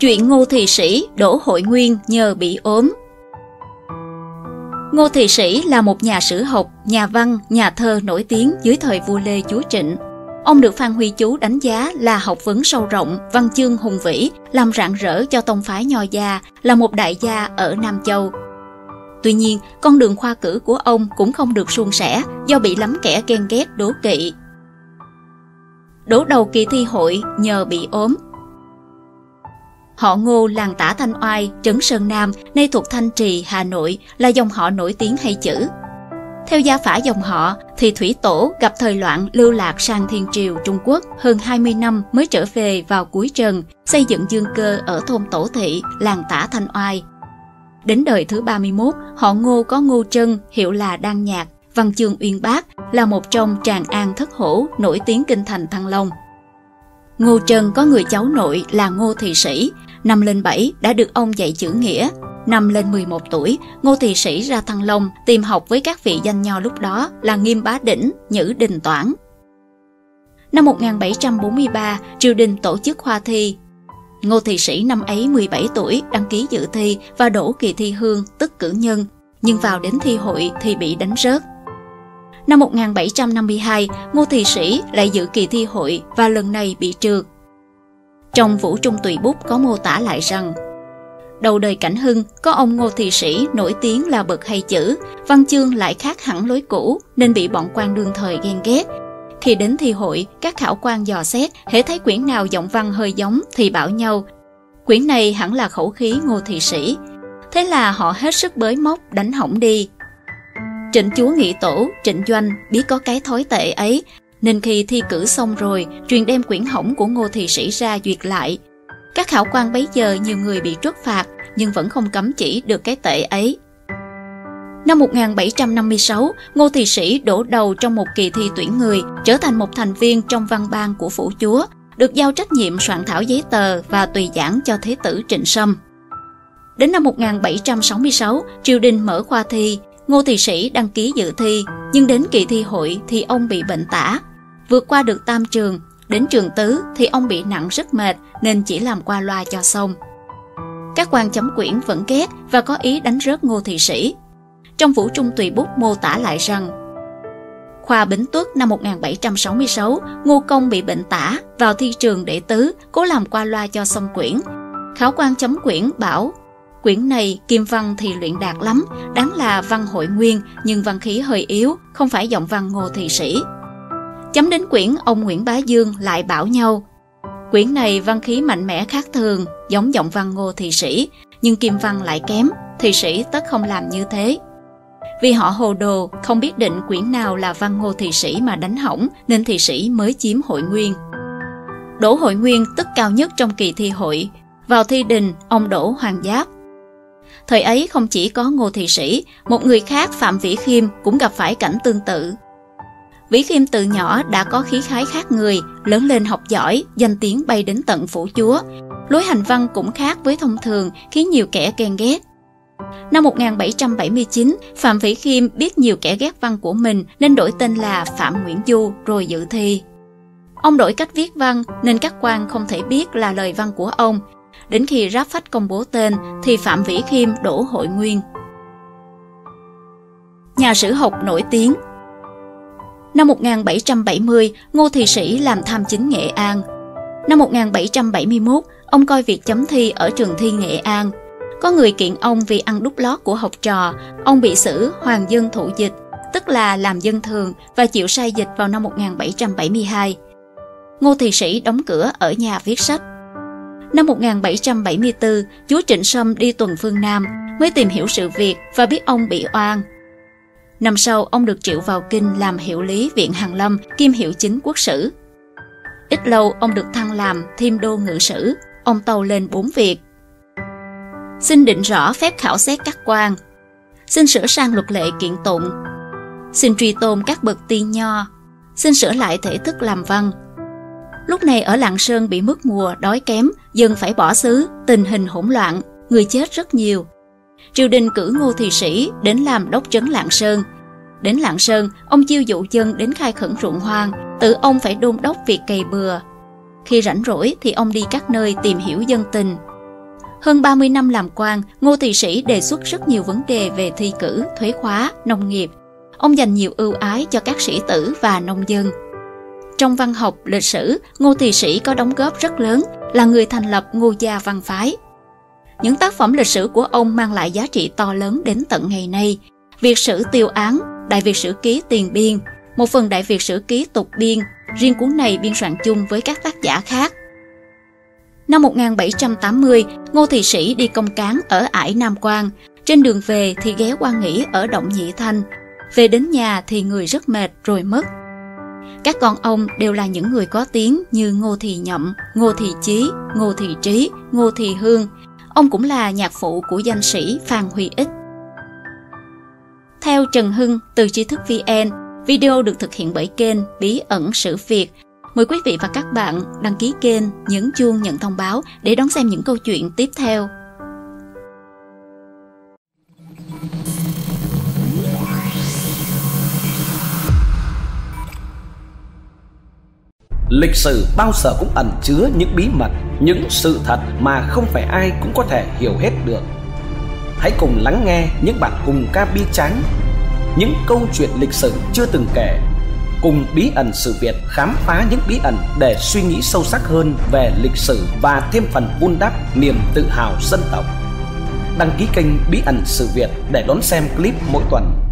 Chuyện Ngô Thị Sĩ đỗ hội nguyên nhờ bị ốm. Ngô Thị Sĩ là một nhà sử học, nhà văn, nhà thơ nổi tiếng dưới thời vua Lê Chúa Trịnh. Ông được Phan Huy Chú đánh giá là học vấn sâu rộng, văn chương hùng vĩ, làm rạng rỡ cho tông phái Nho gia, là một đại gia ở Nam Châu. Tuy nhiên, con đường khoa cử của ông cũng không được suôn sẻ do bị lắm kẻ ghen ghét đố kỵ. Đổ đầu kỳ thi hội nhờ bị ốm. Họ Ngô làng Tả Thanh Oai, trấn Sơn Nam, nay thuộc Thanh Trì, Hà Nội, là dòng họ nổi tiếng hay chữ. Theo gia phả dòng họ, thì Thủy Tổ gặp thời loạn lưu lạc sang Thiên Triều Trung Quốc hơn 20 năm mới trở về vào cuối trần, xây dựng dương cơ ở thôn Tổ Thị, làng Tả Thanh Oai. Đến đời thứ 31, họ Ngô có Ngô Trân, hiệu là Đan Nhạc, văn chương uyên bác, là một trong tràng an thất hổ nổi tiếng kinh thành Thăng Long. Ngô Trân có người cháu nội là Ngô Thị Sĩ, năm lên 7 đã được ông dạy chữ nghĩa. Năm lên 11 tuổi, Ngô Thị Sĩ ra Thăng Long tìm học với các vị danh nho lúc đó là Nghiêm Bá Đỉnh, Nhữ Đình Toản. Năm 1743, triều đình tổ chức khoa thi. Ngô Thị Sĩ năm ấy 17 tuổi đăng ký dự thi và đỗ kỳ thi hương tức cử nhân, nhưng vào đến thi hội thì bị đánh rớt. Năm 1752, Ngô Thị Sĩ lại dự kỳ thi hội và lần này bị trượt. Trong Vũ Trung Tùy Bút có mô tả lại rằng, đầu đời Cảnh Hưng có ông Ngô Thị Sĩ nổi tiếng là bậc hay chữ, văn chương lại khác hẳn lối cũ nên bị bọn quan đương thời ghen ghét. Khi đến thi hội, các khảo quan dò xét, hễ thấy quyển nào giọng văn hơi giống thì bảo nhau, quyển này hẳn là khẩu khí Ngô Thị Sĩ. Thế là họ hết sức bới móc đánh hỏng đi. Trịnh chúa Nghị Tổ, Trịnh Doanh biết có cái thói tệ ấy, nên khi thi cử xong rồi, truyền đem quyển hỏng của Ngô Thị Sĩ ra duyệt lại. Các khảo quan bấy giờ nhiều người bị truất phạt, nhưng vẫn không cấm chỉ được cái tệ ấy. Năm 1756, Ngô Thị Sĩ đổ đầu trong một kỳ thi tuyển người, trở thành một thành viên trong văn ban của phủ chúa, được giao trách nhiệm soạn thảo giấy tờ và tùy giảng cho Thế tử Trịnh Sâm. Đến năm 1766, triều đình mở khoa thi, Ngô Thị Sĩ đăng ký dự thi, nhưng đến kỳ thi hội thì ông bị bệnh tả. Vượt qua được tam trường, đến trường tứ thì ông bị nặng rất mệt nên chỉ làm qua loa cho xong. Các quan chấm quyển vẫn ghét và có ý đánh rớt Ngô Thị Sĩ. Trong Vũ Trung Tùy Bút mô tả lại rằng, khoa Bính Tuất năm 1766, Ngô Công bị bệnh tả, vào thi trường đệ tứ, cố làm qua loa cho xong quyển. Khảo quan chấm quyển bảo, quyển này kim văn thì luyện đạt lắm, đáng là văn hội nguyên, nhưng văn khí hơi yếu, không phải giọng văn Ngô Thị Sĩ. Chấm đến quyển, ông Nguyễn Bá Dương lại bảo nhau, quyển này văn khí mạnh mẽ khác thường, giống giọng văn Ngô Thị Sĩ, nhưng kim văn lại kém, Thị Sĩ tất không làm như thế. Vì họ hồ đồ, không biết định quyển nào là văn Ngô Thị Sĩ mà đánh hỏng, nên Thị Sĩ mới chiếm hội nguyên. Đỗ hội nguyên tức cao nhất trong kỳ thi hội. Vào thi đình, ông đỗ Hoàng Giáp. Thời ấy không chỉ có Ngô Thị Sĩ, một người khác Phạm Vĩ Khiêm cũng gặp phải cảnh tương tự. Vĩ Khiêm từ nhỏ đã có khí khái khác người, lớn lên học giỏi, danh tiếng bay đến tận phủ chúa. Lối hành văn cũng khác với thông thường, khiến nhiều kẻ ghen ghét. Năm 1779, Phạm Vĩ Khiêm biết nhiều kẻ ghét văn của mình nên đổi tên là Phạm Nguyễn Du rồi dự thi. Ông đổi cách viết văn nên các quan không thể biết là lời văn của ông. Đến khi ráp phách công bố tên thì Phạm Vĩ Khiêm đỗ hội nguyên. Nhà sử học nổi tiếng. Năm 1770, Ngô Thị Sĩ làm tham chính Nghệ An. Năm 1771, ông coi việc chấm thi ở trường thi Nghệ An. Có người kiện ông vì ăn đút lót của học trò, ông bị xử hoàng dân thụ dịch, tức là làm dân thường, và chịu sai dịch vào năm 1772. Ngô Thị Sĩ đóng cửa ở nhà viết sách. Năm 1774, chúa Trịnh Sâm đi tuần phương Nam, mới tìm hiểu sự việc và biết ông bị oan. Năm sau, ông được triệu vào kinh làm hiệu lý viện Hàn Lâm, kiêm hiệu chính quốc sử. Ít lâu, ông được thăng làm Thiêm đô ngự sử, ông tâu lên 4 việc. Xin định rõ phép khảo xét các quan, xin sửa sang luật lệ kiện tụng, xin truy tôn các bậc tiên nho, xin sửa lại thể thức làm văn. Lúc này ở Lạng Sơn bị mất mùa, đói kém, dân phải bỏ xứ, tình hình hỗn loạn, người chết rất nhiều. Triều đình cử Ngô Thị Sĩ đến làm đốc trấn Lạng Sơn. Đến Lạng Sơn, ông chiêu dụ dân đến khai khẩn ruộng hoang, tự ông phải đôn đốc việc cày bừa. Khi rảnh rỗi thì ông đi các nơi tìm hiểu dân tình. Hơn 30 năm làm quan, Ngô Thị Sĩ đề xuất rất nhiều vấn đề về thi cử, thuế khóa, nông nghiệp. Ông dành nhiều ưu ái cho các sĩ tử và nông dân. Trong văn học, lịch sử, Ngô Thị Sĩ có đóng góp rất lớn, là người thành lập Ngô gia văn phái. Những tác phẩm lịch sử của ông mang lại giá trị to lớn đến tận ngày nay. Việt sử Tiêu Án, Đại Việt sử ký Tiền Biên, một phần Đại Việt sử ký Tục Biên, riêng cuốn này biên soạn chung với các tác giả khác. Năm 1780, Ngô Thị Sĩ đi công cán ở ải Nam Quan. Trên đường về thì ghé qua nghỉ ở Động Nhị Thanh. Về đến nhà thì người rất mệt rồi mất. Các con ông đều là những người có tiếng như Ngô Thị Nhậm, Ngô Thị Chí, Ngô Thị Trí, Ngô Thị Hương. Ông cũng là nhạc phụ của danh sĩ Phan Huy Ích. Theo Trần Hưng từ Tri Thức VN, video được thực hiện bởi kênh Bí ẩn Sử Việt. Mời quý vị và các bạn đăng ký kênh, nhấn chuông nhận thông báo để đón xem những câu chuyện tiếp theo. Lịch sử bao giờ cũng ẩn chứa những bí mật, những sự thật mà không phải ai cũng có thể hiểu hết được. Hãy cùng lắng nghe những bản cùng ca bi tráng, những câu chuyện lịch sử chưa từng kể. Cùng Bí ẩn Sử Việt khám phá những bí ẩn để suy nghĩ sâu sắc hơn về lịch sử và thêm phần vun đắp niềm tự hào dân tộc. Đăng ký kênh Bí ẩn Sử Việt để đón xem clip mỗi tuần.